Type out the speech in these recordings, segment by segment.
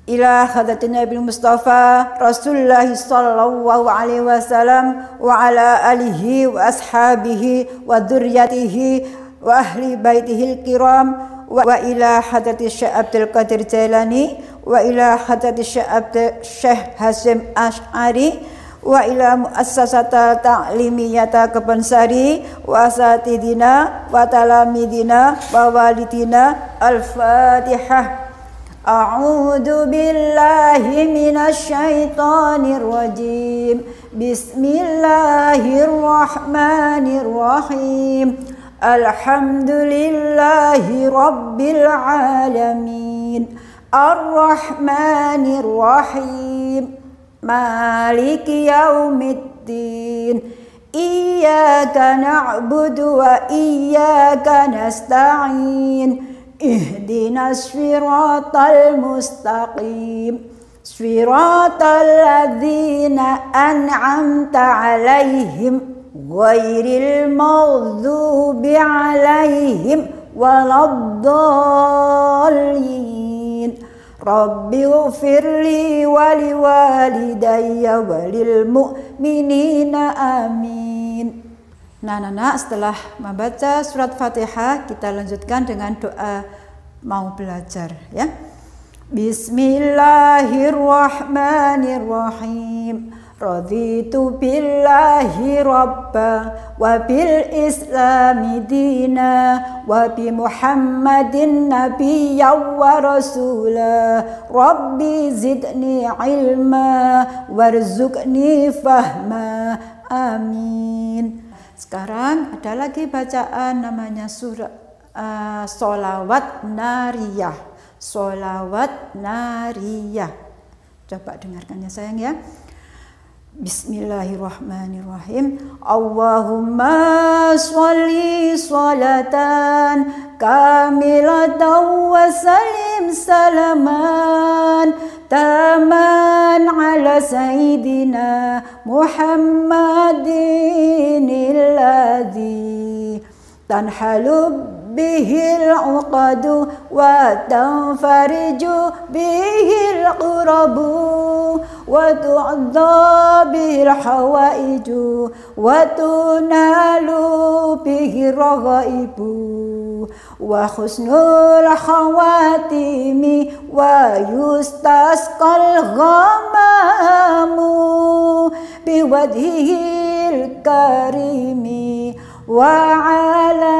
ila hadratin Nabi Mustafa Rasulullah sallallahu alaihi wasallam wa ala alihi wa ashabihi wa dzurriyyatihi wa ahli baitihil kiram wa ila hadrati Syekh Abdul Qadir Jailani wa ila hadrati Syekh Hasyim Asy'ari wa ila muassasata ta'limiyata Kebansari wa asatidina wa talamidina wa walidina. Al-Fatihah. A'udzu billahi minasy syaithanir rajim. Bismillahirrahmanirrahim. Alhamdulillahi rabbil alamin. Ar-Rahmanir Rahim. Maliki yaumiddin. Iyyaka na'budu wa iyyaka nasta'in. Ihdinas siratal mustaqim. Siratal ladzina an'amta 'alaihim ghairil maghdubi 'alaihim waladdallin. Rabbighfirli wa liwalidayya walil mu'minina amin. Nah, anak-anak, setelah membaca surat Fatihah, kita lanjutkan dengan doa mau belajar ya. Bismillahirrahmanirrahim. Raditu billahi rabba wa bil islami dina wa bi Muhammadin nabiyyan wa rasula. Rabbi zidni ilma warzuqni fahma. Amin. Sekarang ada lagi bacaan namanya surah sholawat nariyah. Sholawat nariyah. Coba dengarkan ya sayang ya. Bismillahirrahmanirrahim. Allahumma sholli sholatan kamilatan wa salim salaman taman ala sayyidina Muhammadin alladhi tanhalu bihil uqadu wa tanfariju bihil qurabu wa tu'adha bihil hawaiju wa tunalu bihil raghaibu wa husnul khawatimi wa yustasqal ghamamu biwadhihil karimi wa ala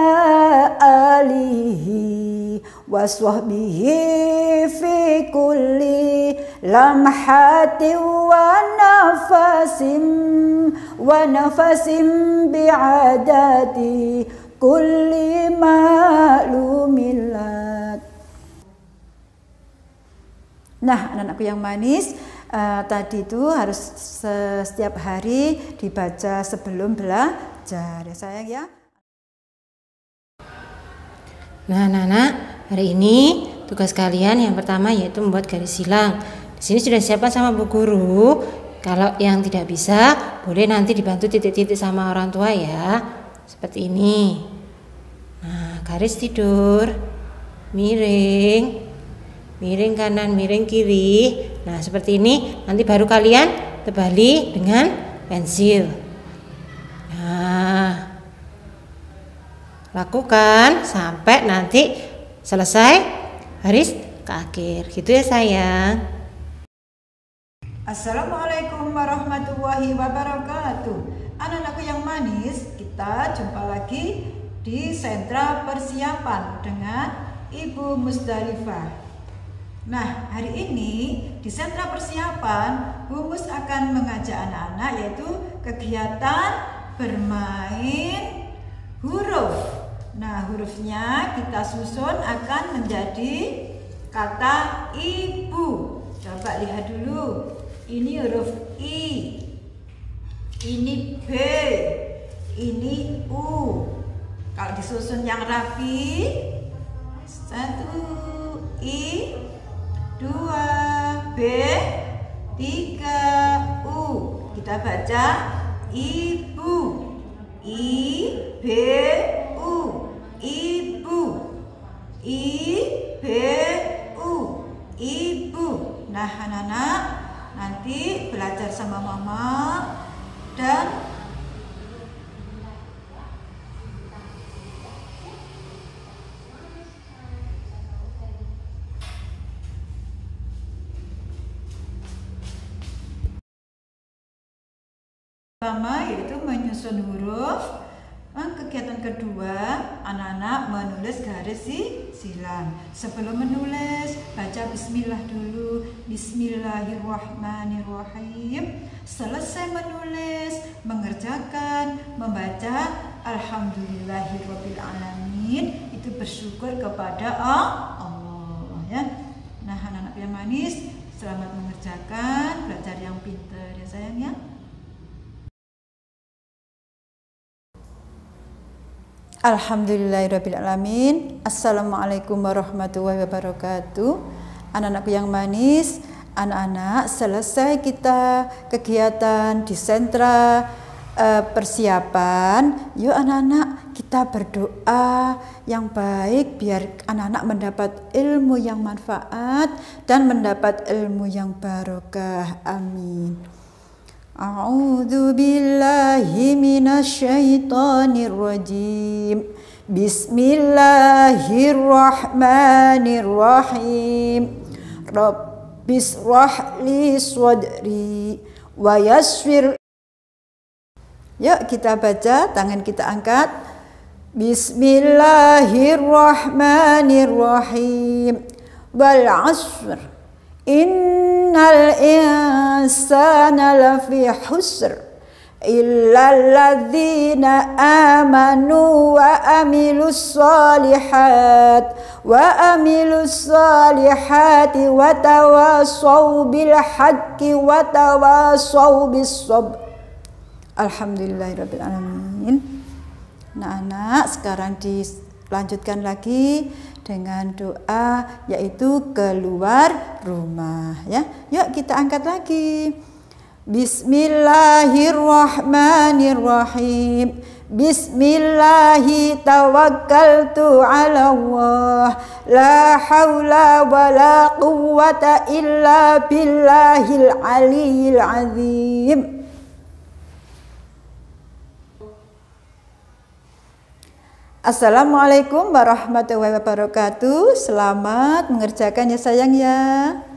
alihi wa sahbihi fi kulli lamhatin wa nafasim bi'adati kulli ma'lumin lak. Nah, anak-anakku yang manis, tadi itu harus setiap hari dibaca sebelum belajar ya sayang ya. Nah, anak-anak, hari ini tugas kalian yang pertama yaitu membuat garis silang. Di sini sudah disiapkan sama Bu Guru. Kalau yang tidak bisa, boleh nanti dibantu titik-titik sama orang tua ya. Seperti ini. Nah, garis tidur, miring, miring kanan, miring kiri. Nah, seperti ini. Nanti baru kalian tebali dengan pensil. Nah, lakukan sampai nanti selesai garis ke akhir. Gitu ya sayang. Assalamualaikum warahmatullahi wabarakatuh. Anak-anakku yang manis, kita jumpa lagi di sentra persiapan dengan Ibu Musdalifah. Nah, hari ini di sentra persiapan Bu Mus akan mengajak anak-anak yaitu kegiatan bermain huruf. Nah, hurufnya kita susun akan menjadi kata ibu. Coba lihat dulu. Ini huruf I, ini B, ini U. Kalau disusun yang rapi, 1 I, 2 B, 3 U. Kita baca ibu, I B U, ibu, I B U, ibu. Nah, anak-anak nanti belajar sama mama dan pertama yaitu menyusun huruf. Kegiatan kedua, anak-anak menulis garis silang. Sebelum menulis, baca bismillah dulu. Bismillahirrahmanirrahim. Selesai menulis, mengerjakan, membaca alhamdulillahirrabbilalamin. Itu bersyukur kepada Allah ya. Nah, anak-anak yang manis, selamat mengerjakan, belajar yang pintar ya sayang ya. Alhamdulillahirrabbilalamin. Assalamualaikum warahmatullahi wabarakatuh. Anak-anakku yang manis, anak-anak selesai kita kegiatan di sentra persiapan. Yuk anak-anak kita berdoa yang baik biar anak-anak mendapat ilmu yang manfaat dan mendapat ilmu yang barokah. Amin. A'udzu billahi minasyaitonir rajim. Bismillahirrahmanirrahim. Rabbishrah li sadri wa yassir. Yuk kita baca, tangan kita angkat. Bismillahirrahmanirrahim. Wal 'ashr. Innal insana lafi khusr illa alladzina amanu wa amilus solihati wa tawasaw bil haqqi wa tawasaw bis sabr. Alhamdulillahirabbil alamin. Nah, anak sekarang dilanjutkan lagi dengan doa yaitu keluar rumah ya. Yuk kita angkat lagi. Bismillahirrahmanirrahim. Bismillahi tawakkaltu ala Allah. La haula wa la quwwata illa billahil aliyyil azim. Assalamualaikum warahmatullahi wabarakatuh. Selamat mengerjakan ya sayang ya.